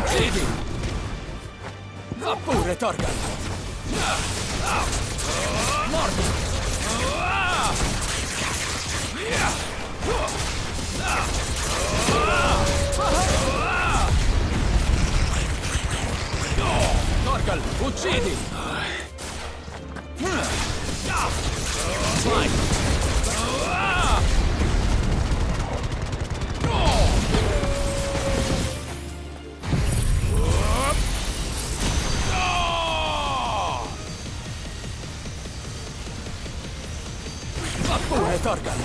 Uccidi! Va pure, Torgal! Mordi! Torgal, uccidi! Vai! Va pure, Torgal!